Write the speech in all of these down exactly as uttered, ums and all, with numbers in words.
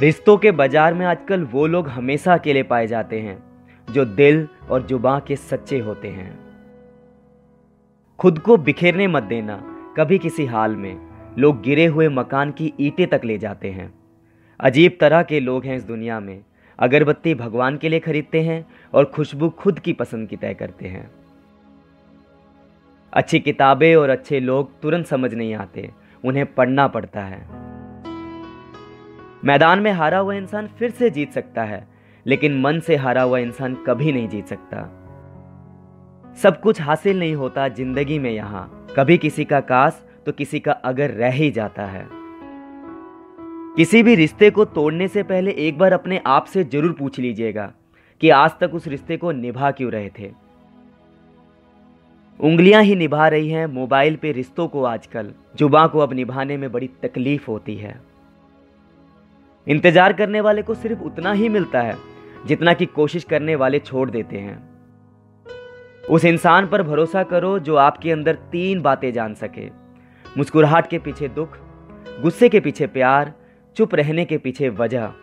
रिश्तों के बाजार में आजकल वो लोग हमेशा अकेले पाए जाते हैं जो दिल और जुबान के सच्चे होते हैं। खुद को बिखेरने मत देना कभी किसी हाल में। लोग गिरे हुए मकान की ईंटें तक ले जाते हैं। अजीब तरह के लोग हैं इस दुनिया में। अगरबत्ती भगवान के लिए खरीदते हैं और खुशबू खुद की पसंद की तय करते हैं। अच्छी किताबें और अच्छे लोग तुरंत समझ नहीं आते, उन्हें पढ़ना पड़ता है। मैदान में हारा हुआ इंसान फिर से जीत सकता है, लेकिन मन से हारा हुआ इंसान कभी नहीं जीत सकता। सब कुछ हासिल नहीं होता जिंदगी में यहां, कभी किसी का काश तो किसी का अगर रह ही जाता है। किसी भी रिश्ते को तोड़ने से पहले एक बार अपने आप से जरूर पूछ लीजिएगा कि आज तक उस रिश्ते को निभा क्यों रहे थे। उंगलियां ही निभा रही हैं मोबाइल पे रिश्तों को आजकल। जुबान को अब निभाने में बड़ी तकलीफ होती है। इंतजार करने वाले को सिर्फ उतना ही मिलता है जितना कि कोशिश करने वाले छोड़ देते हैं। उस इंसान पर भरोसा करो जो आपके अंदर तीन बातें जान सके: मुस्कुराहट के पीछे दुख, गुस्से के पीछे प्यार, चुप रहने के पीछे वजह।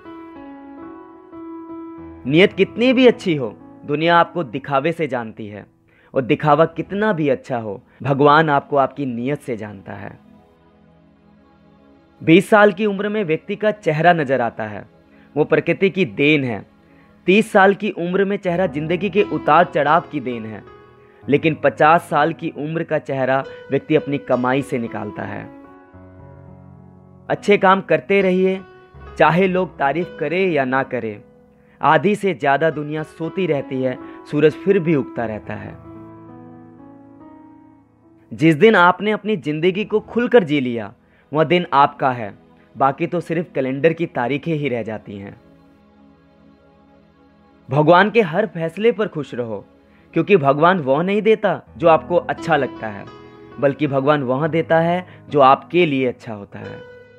नियत कितनी भी अच्छी हो, दुनिया आपको दिखावे से जानती है, और दिखावा कितना भी अच्छा हो, भगवान आपको आपकी नियत से जानता है। बीस साल की उम्र में व्यक्ति का चेहरा नजर आता है, वो प्रकृति की देन है। तीस साल की उम्र में चेहरा जिंदगी के उतार चढ़ाव की देन है, लेकिन पचास साल की उम्र का चेहरा व्यक्ति अपनी कमाई से निकालता है। अच्छे काम करते रहिए, चाहे लोग तारीफ करें या ना करें। आधी से ज्यादा दुनिया सोती रहती है, सूरज फिर भी उगता रहता है। जिस दिन आपने अपनी जिंदगी को खुलकर जी लिया, वह दिन आपका है, बाकी तो सिर्फ कैलेंडर की तारीखें ही रह जाती हैं। भगवान के हर फैसले पर खुश रहो, क्योंकि भगवान वह नहीं देता जो आपको अच्छा लगता है, बल्कि भगवान वह देता है जो आपके लिए अच्छा होता है।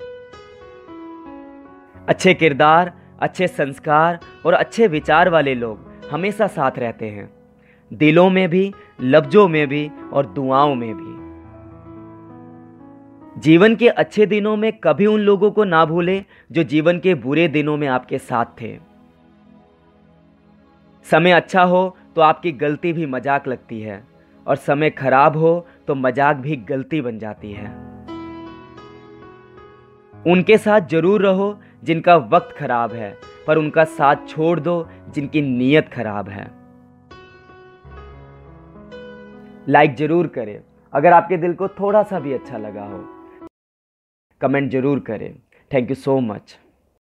अच्छे किरदार, अच्छे संस्कार और अच्छे विचार वाले लोग हमेशा साथ रहते हैं, दिलों में भी, लफ्जों में भी और दुआओं में भी। जीवन के अच्छे दिनों में कभी उन लोगों को ना भूलें जो जीवन के बुरे दिनों में आपके साथ थे। समय अच्छा हो तो आपकी गलती भी मजाक लगती है, और समय खराब हो तो मजाक भी गलती बन जाती है। उनके साथ जरूर रहो जिनका वक्त खराब है, पर उनका साथ छोड़ दो जिनकी नीयत खराब है। लाइक जरूर करें अगर आपके दिल को थोड़ा सा भी अच्छा लगा हो। कमेंट जरूर करें। Thank you so much.